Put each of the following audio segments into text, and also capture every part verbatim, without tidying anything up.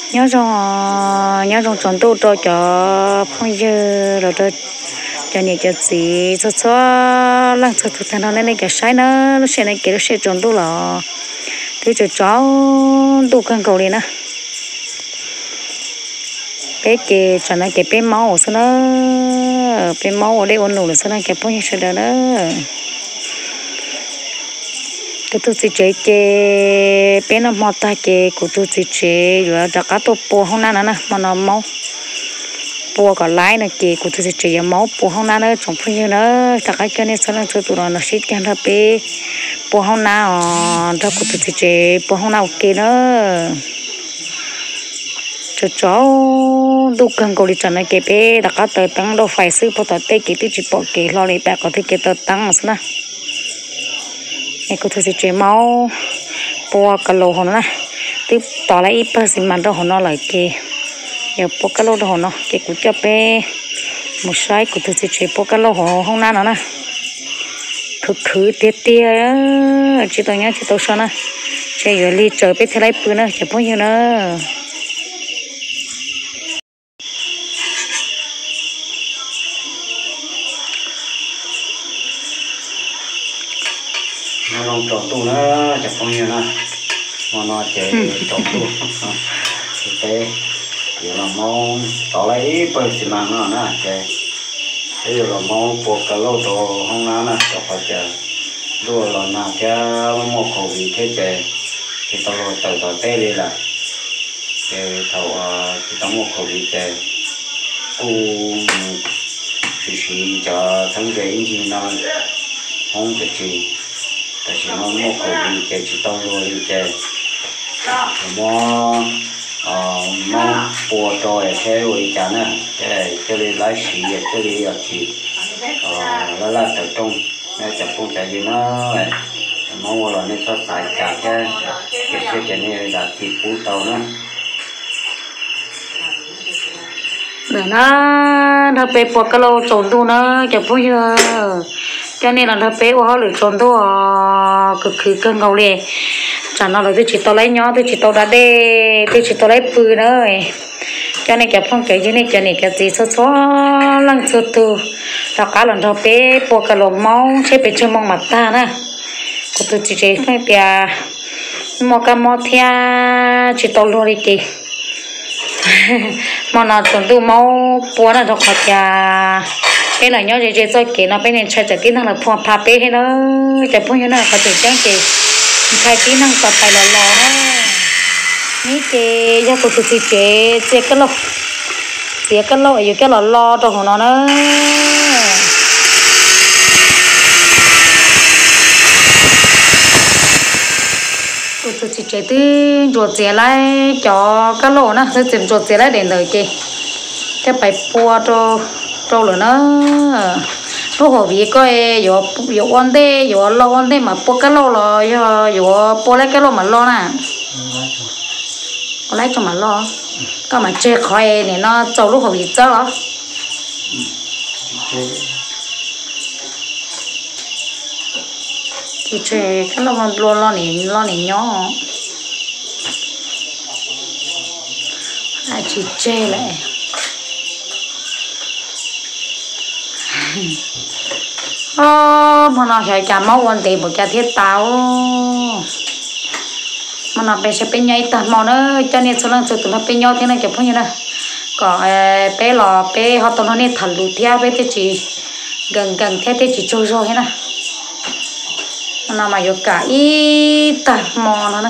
nhớ rằng nhớ rằng chọn đồ cho cho phong giờ rồi cho cho nhiều cho gì cho cho lần cho tụi thằng nó này cái sai nó nó sẽ này cái nó sẽ chọn đồ là thứ cho cháu đồ cần cầu đi nè bé chị cho nó cái bé máu sao nó bé máu ở đây ôn nụ là sao nó cái phong giờ đó nữa cái tôi chỉ chơi cái bé nó mò ta cái của tôi chỉ chơi rồi đặt cá tôi bùa không nè nè mà nó máu bùa còn lái nè cái của tôi chỉ chơi máu bùa không nè nữa trong phương như nữa đặt cá cho nên sao nó tụi nó nó xịt cái nó bé bùa không nè đó của tôi chỉ chơi bùa không nè ok nữa cho cháu đủ cần cầu đi chọn cái bé đặt cá tờ tăng đâu phảiซื้อพอตอเต้cái tôi chỉ bỏ cái lo lấy bạc có thể cái tờ tăng mà sao này cô thấy chế máu bùa cá lô hòn nè tiếp tỏ lại ít bớt xịn mặn đó hòn nó lại kì giờ bùa cá lô đó hòn nó kì cũng cho bé một sai cô thấy chế bùa cá lô hòn không năn nữa nè khử khử tiệt tiệt chỉ tao nhá chỉ tao sao nè chế giờ đi chơi bé thế lấy bữa nữa chỉ bao nhiêu nữa nó lòng trộn tu nó chặt phong nhiêu nè mà nó chạy trộn tu thì thế giờ là mong tỏ lấy bơi xì măng nó nè chạy bây giờ là mong buộc cả lô đồ không ná nè cho phải chờ đua là nào cho một khẩu vị thế chạy thì tao rồi tàu tàu té đi là chạy tàu thì tao một khẩu vị chạy u xì xì cho thằng dễ gì nó không thể gì tại vì nó một khẩu vị chạy chỉ tao rồi chạy mà nó bùa trôi thế rồi chả nè cái cái này lái xì cái này là chỉ nó là tập trung nó tập trung tại vì nó mong là nó có tại cả cái cái cái cái này là thịt cú tàu nữa để nó nó bé bọc cái lô trộn tu nó chụp bao giờ cho nên là nó bé của họ lựa chọn tu cực kỳ cân cầu liền chẳng nó là tôi chỉ tao lấy nhỏ tôi chỉ tao đã đê tôi chỉ tao lấy bự nữa cho nên cái phong cái gì này cho nên cái gì số số lăng số tu đó cả lần đó bé bọc cái lô máu chế bé chơi mong mặt ta nè của tôi chỉ chơi cái bia mua cái mua thia chỉ tao luôn đi kì mà nó chọn tu máu bùa nó cho khỏi nhà cái này nhớ chơi chơi kỹ nó bên này chơi chơi tí năng là phù hợp bé hay nó chơi phù như nó có thể chẳng kì khai tí năng tập phải là lò đó ní kì cho cô tụi chơi chơi cái lò chơi cái lò ở cái lò lò trong của nó nữa cô tụi chơi tí chuột chơi lại cho cái lò nữa tôi tìm chuột chơi lại đến đời kì cái bài bùa cho trâu rồi nó nó hồ vị coi giờ giờ quan thế giờ lo quan thế mà bố cái lo là giờ giờ bố lấy cái lo mà lo nè lấy cho mà lo cái mà chơi khỏi này nó trâu lúc hồ vị chơi đó thì chơi cái lo mà lo lo này lo này nhỏ ai chỉ chơi lại ờ mà nó phải chả máu quan tiền một cái thiết tao mà nó bé sẽ bé nhảy tạt màu nữa cho nên số lần số tụi nó bé nhau thế này kiểu như này có bé lò bé họ tụi nó nên thằng lụt theo bé thế chỉ gần gần theo thế chỉ trôi rồi thế này nó mà có cả ít tạt màu nó này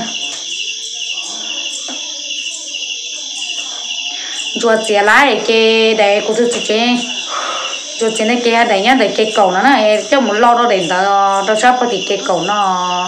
ruột dẻ lại cái đấy của tôi chỉ rồi trên này kia đấy nhá đấy cái cầu nó này cho một lo đó để đó đó sắp thì cái cầu nó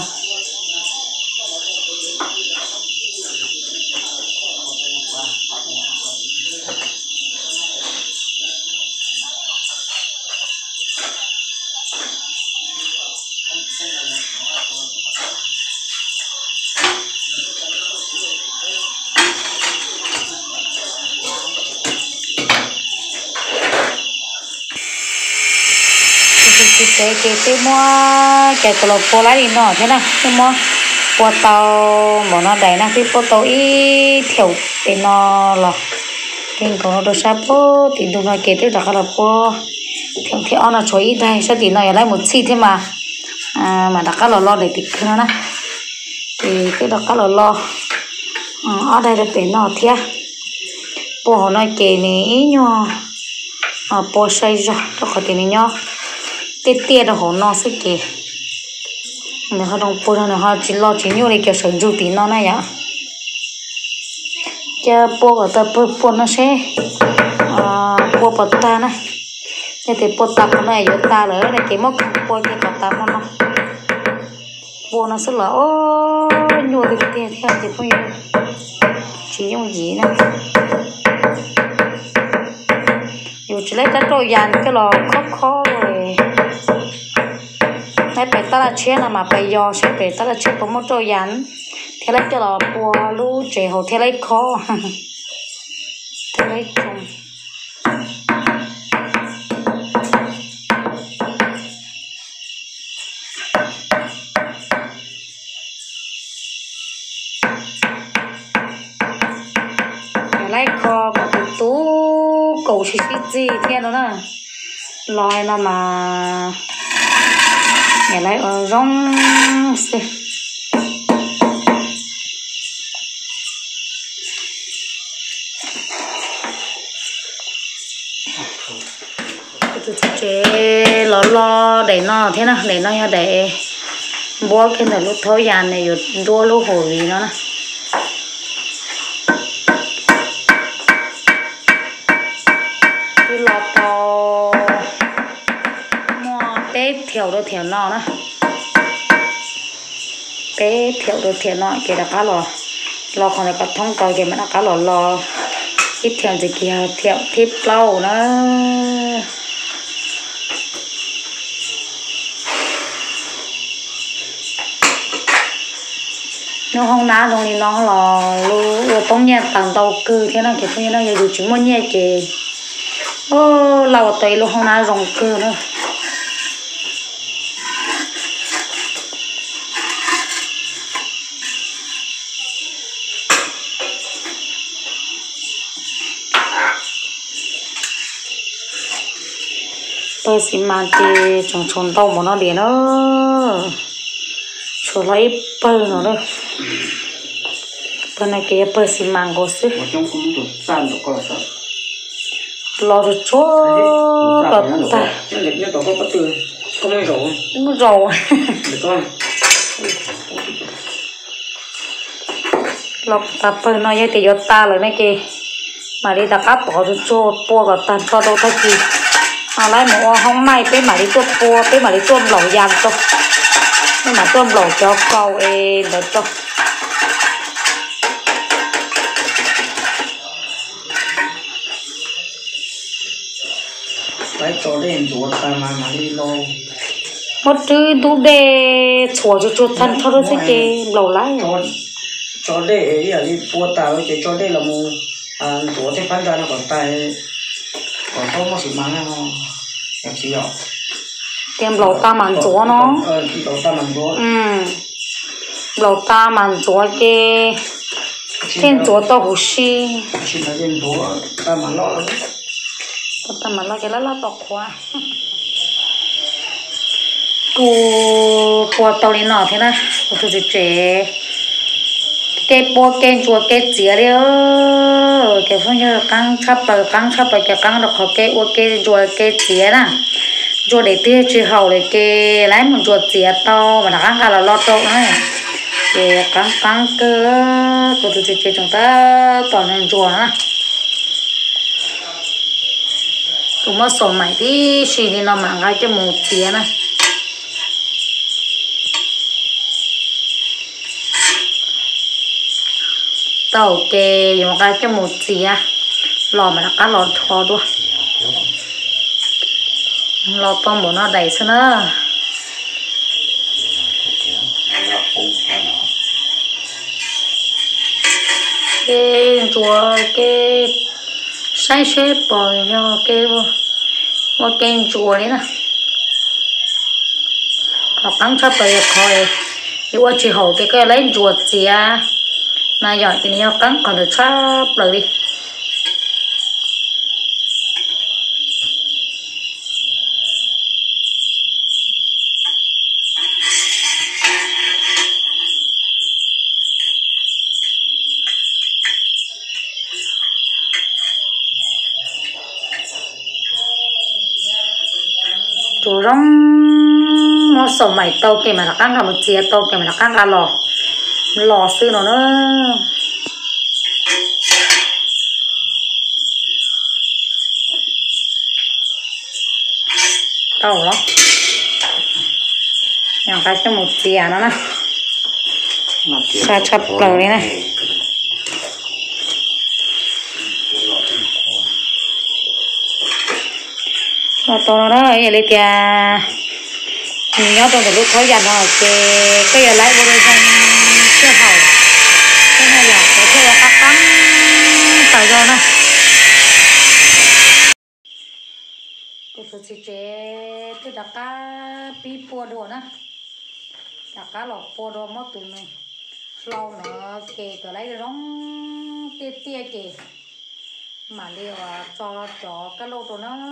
cái cái cái mua cái cái lô po lá đi nọ thế nào cái mua bò tàu mà nó đầy nó thì bò tàu ít thiểu để nó là mình có nó được sao bò thì đúng là kể tới là cái là bò thiểu thiểu nó cho ít đây sao thì nó lại một xí thế mà à, mà đã cái là lo để tịch nó nè thì cái đó cái là lo ở đây là để nó thiệt bò nó kể này nhỏ à bò say ra đó có tiền nhỏ tết tết đó họ nó sẽ kể nếu họ don't bò nó họ chỉ lo chỉ nhiều để kiểu sử dụng tiền nó này nhá cho bò ở tập bò bò nó sẽ à bò bò ta này như thế bò ta con này vô ta rồi để cái mốc bò cái bò ta con nó bò nó sẽ là ô nhiều thì tiền theo thì không nhiều chỉ dùng gì nè dù chỉ lấy cái trôi dàn cái lò khó khó rồi lấy phải ta là chết là mà phải do sẽ phải ta là chết có một trôi dàn thế lấy cái lò bùa lú trẻ hồ thế lấy khó thế lấy trồng lấy khó có từ tú cầu xí xí gì thế đó nè lòi nó mà ngày lấy ở rong xí tôi chế lo lo để nó thế nào để nó để bố cái này lúc thôi dàn này rồi đua lúc hồi vì nó nè lọt tàu mua bé thiểu đồ thiểu nọ nữa bé thiểu đồ thiểu nọ kia là cá lò lò còn là cá thông tàu kia mà là cá lò lò ít thiểu gì kia thiểu thiếp lâu nữa nó không ná rồi thì nó là lu bóng nhẹ tàn tàu cư thế nào kiểu như nó giờ chúng muốn nhẹ kì ô lâu tới luôn không ná rồng cư nữa tôi xin mang thì trồng trồng tàu mà nó để nó số lấy bơ nó đây bữa nay kia bơ xì mang gỗ xí trong cũng được san được coi sao lo rồi cho cọt ta nhưng đẹp nhất đó có bắt từ không ai rầu không rầu được con lọc ta bơ nó như thì giọt ta rồi này kia mà đi ta cắt bỏ rồi cho bua vào tan cho đâu ta chi à lấy một không may cái mà đi cho bua cái mà đi cho lẩu giang cho nhưng mà tôm lẩu cho câu e được cho lấy cho đến chuột ta mà mà đi lâu một thứ đủ để chùa cho chuột thân thôi đó cái lẩu lái cho cho để ấy là đi bua tàu chỉ cho đây là một à chuột thì phát ra nó còn tay còn có một sự mang nó em chỉ rõ tiêm lẩu ta mặn chúa nó ờ thì lẩu ta mặn chúa ừ lẩu ta mặn chúa cái thiên chúa tao hủ xi xin là thiên chúa ta mặn lo lắm ta mặn lo cái lá lá tọt khoa cô cô tao lên nọ thế này cô tôi chế cái bò cái chúa cái chĩa đấy cái phong như căng chắp bờ căng chắp bờ cái căng được họ cái ô cái chúa cái chĩa nè cho để tiêu chỉ hậu để cái lấy một chuột chĩa to mà đã căng là lo trộn này cái căng căng cơ của tụi chị chúng ta toàn là chuột nè tụi nó sổ mày đi xì đi nó mang cái cho một chĩa này tàu cái dùng cái cho một chĩa lò mà đã cá lò thò đua lo tôm bò nó đầy xí nữa cái chùa cái sai xếp bò cho cái bò cái chùa đấy nè họ cắn chắp bờ khỏi yêu chỉ hậu cái cái lấy chuột gì à mà giỏi thì nhiều cắn còn được chắp rồi đi chủ rong nó sầu mày tàu kì mà là căng cả một chia tàu kì mà là căng cả lò lò sư nó nữa tàu đó nhàng cái cho một chia nó nè xa chập lời đi này nó to nó đó vậy lấy tiền mình nhớ tôi phải lúc thôi dần rồi cái cái giờ lấy vô đây trong cái hậu cái này là cái theo các cắn phải rồi nè tôi tôi chỉ chế tôi đặt cá pi bùa đồ nè đặt cá lọc bùa đồ mất tụi này lâu nữa kề cái lấy rong tia tia kề mà liều cho cho cái lô đồ nó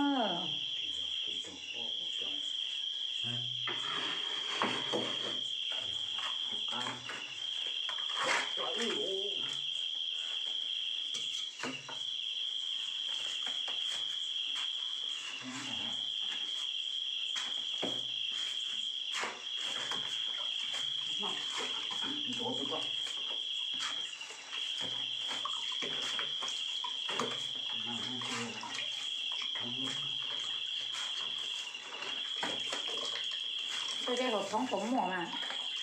tôi đây hộp thống phóng mỏ mà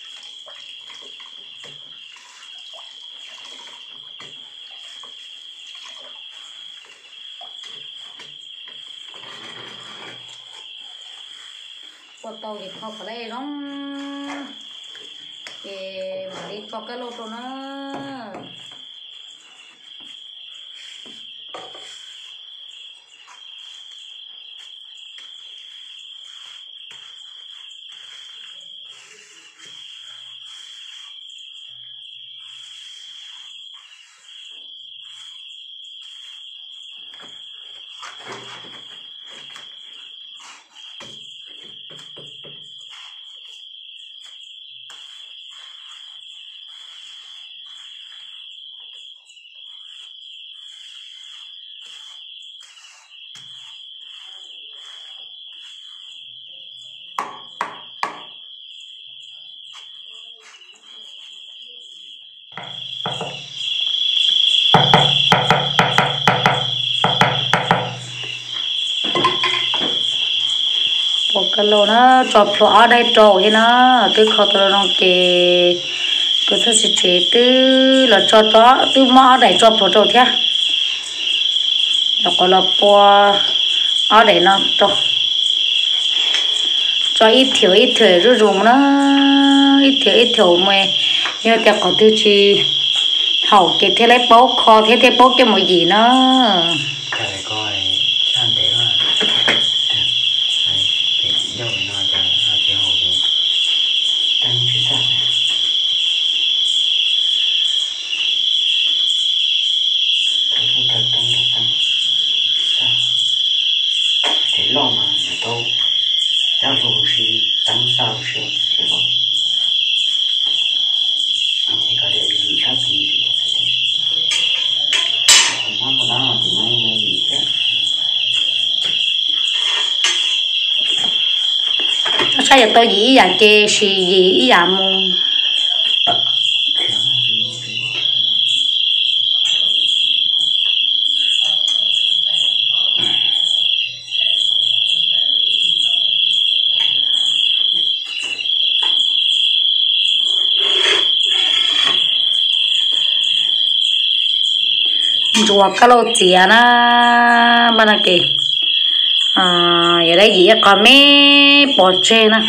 của tôi thì không phải đây nó để mà đi cho cái lô tô nó một cái lô nó chọp chỗ ở đây trổ thế nó tôi khó tôi nó kì tôi thấy sẽ chế từ là cho đó từ mỏ để chọp chỗ trổ thế nó có là bò ở đây nó trổ cho ít thiếu ít thời rồi dùng nó ít thiếu ít thiếu mày nhưngแต่có tiêu chí hậu cái thế lấy bó kho thế thế bó cái mùi gì nó lo mà để tôi cháu dù thì tăng sao sửa thì lo thì có thể gì khác gì thì có thể nó có đó thì nó gì thế sao giờ tôi dĩ dạ chê xì dĩ dạ mù chùa cái lô chìa nó bên này kì à ở đây gì còn mấy bò chê nè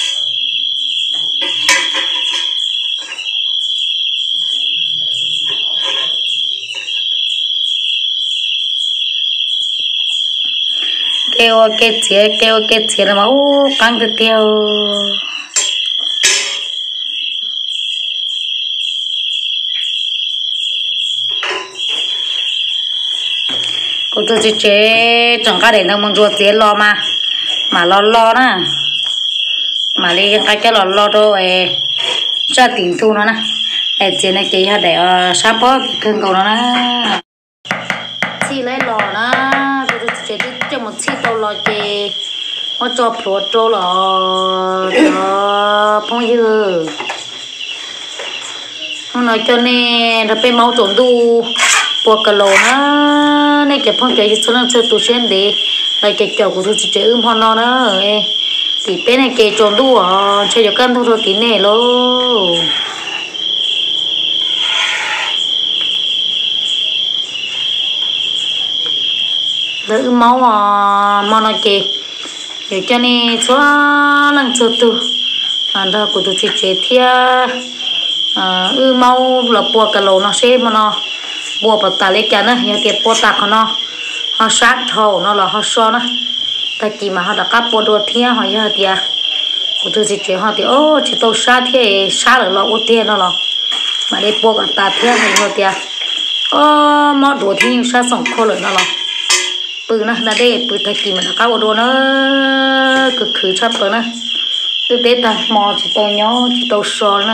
kêu cái chìa kêu cái chìa là máu căng từ tiêu cô tôi chỉ chế chẳng có để nông ruột gì lo mà mà lo lo nè mà đi cái cái lo lo rồi ra tiền thu nó nè để chế này chị để sắp bó cưng cầu nó nè chị lấy lo nè cô tôi chỉ chế cho một chị đâu lo chị nó cho pro trâu lo cho phong dư nó nói cho nên nó phải máu trộn đu buộc cái lỗ nó nên cái phong chơi số lần chơi tụ xem đi lại cái kiểu của tôi chỉ chơi ưm phong nó nữa thì bên này cái trộn đu à chơi cho cân thôi rồi tí nè luôn đỡ máu à máu nó kì để cho nên số lần chơi tụ anh ta của tôi chỉ chơi thia ư máu là buộc cái lỗ nó xem mà nó bùa bật tài lấy chả nữa nhà tiệp bùa tạc nó họ sát thầu nó là họ so nó tại kỳ mà họ đã cắt bùa đua thia họ giờ tiệp của tôi chỉ chuyện họ thì ô chỉ tôi sát thì sát được lo ô tiền nó là mà đây bùa cả ta thia này họ tiệp ô mót đua thì nhưng sát sống khô lợi nó là bự nó là đây bự tại kỳ mà đã cắt bùa đua nó cực khứ chấp rồi nó thực tế ta mò chỉ tôi nhớ chỉ tôi so nữa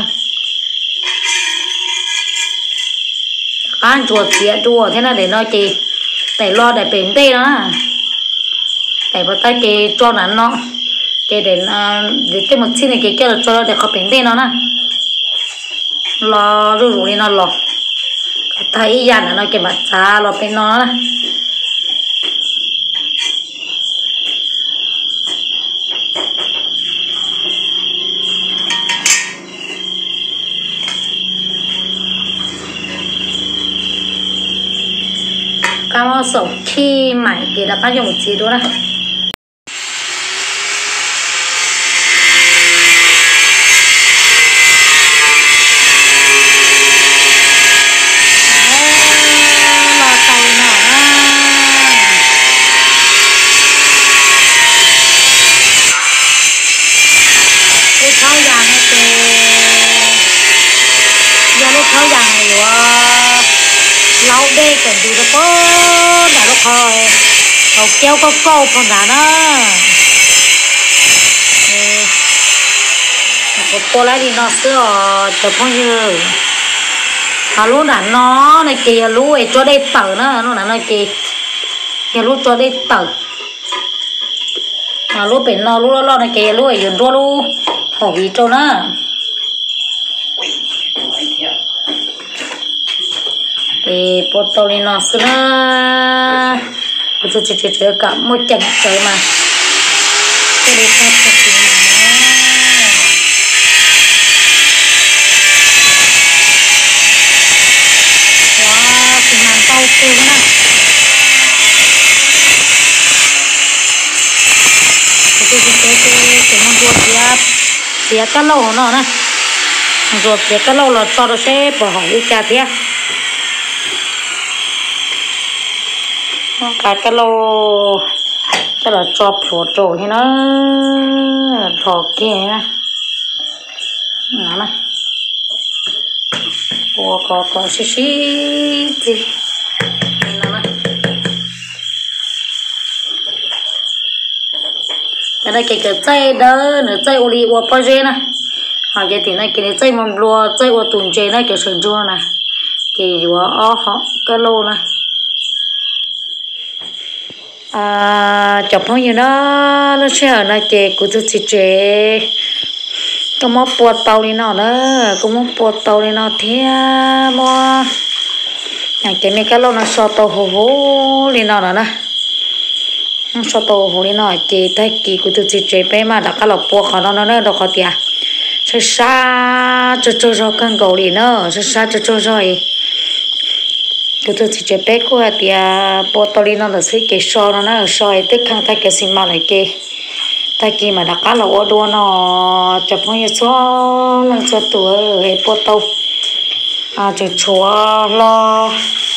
ăn chuột chĩa chua thế nào để nói chị để lo để bền tê đó để vào tay chị cho nó nó chị để để cái một xin này chị kêu là cho để khó bền tê nó nè lo rủ rủ đi nó lo thấy dàn là nó cái mặt xa lo bên nó nè cam ao sầu khi mày thì đã có dùng một gì đó nè lo tàu nọ cái tháo vàng này thì giờ lúc tháo vàng này rồi lâu đây cần gì đó có đã lúc hồi đầu kéo có câu còn đã đó một cô lấy đi nó sữa chụp phong như à lúc đã nó này kìa lúc ấy cho đây tờ nó nó là nó kìa kìa lúc cho đây tờ à lúc bên nó lúc đó lo này kìa lúc ấy dừng rồi luôn hổ vì cho nó thì bột tàu này nó xưa tôi chỉ chỉ chỉ cả một chặng trời mà cái đi theo cái gì mà wow thì màn tàu từ nè tôi chỉ chỉ chỉ chỉ mong ruột tiệt tiệt cá lâu nó nè ruột tiệt cá lâu là cho nó sẽ bỏ hỏi đi cha tiệt cả cái lô cái là cho phổ trội thì nó thò kia nè nó này có có có xí xí gì nó này cái này cái cái dây đó nữa dây ô li ô bao nhiêu nè họ vậy thì này cái dây mầm lúa dây ô tùng chế này cái sườn chua này cái lúa ó họ cái lô này à chồng phong như nó nó sẽ ở nơi chè của tôi chỉ chè có món bột tàu đi nó nữa có món bột tàu đi nó thế mà nhà cái mấy cái lô nó so tàu hồ hồ đi nó nữa nè so tàu hồ đi nó chè thay kỳ của tôi chỉ chè bé mà đã cái lọc bột khó nó nữa đâu khó tiệt sẽ xa cho cho cho con gấu đi nữa sẽ xa cho cho rồi tôi tôi chỉ chơi bé cô thì à bộ tàu đi nó là suy cái so nó nó soi tức khang thay cái sim mà lại kia thay kia mà đã cá là ô đua nó chụp phong như số lần số tuổi hệ bộ tàu à chụp chúa lo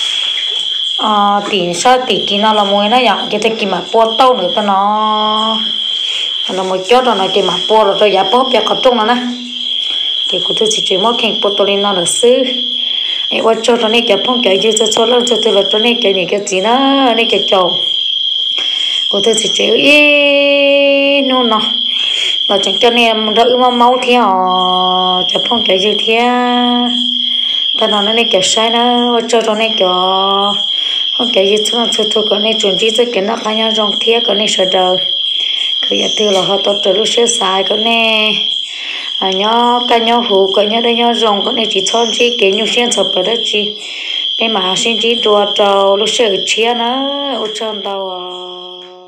à tiền sao tiền kia nó là mồi nó dạng cái thay kia mà bộ tàu nữa tao nó là một chốt rồi nó kia mà bộ rồi tôi giả bóp cho có trung nó nè cái cô tôi chỉ chơi mỗi khen bộ tàu đi nó là sư ấy ở cho này cái phong cái gì cho cho lắm cho tôi là cho này cái này cái gì đó này cái chậu cô tôi chỉ chịu ý nó nó là chẳng cho nên đỡ mà máu theo cho phong cái gì theo ta nói nó này cái sai nó ở cho này cái phong cái gì cho cho tôi cái này chuẩn chỉ cho cái nó khai nhau trong theo cái này sợ đời cái gì từ là họ tôi từ lúc xưa sai cái này à nhớ cái nhớ hú cái nhớ đây nhớ rong cái này chỉ chọn chỉ cái nhung xuyên sập ở đó chỉ cái mà xin chỉ đùa trâu lúc xưa chia nó ở trong tàu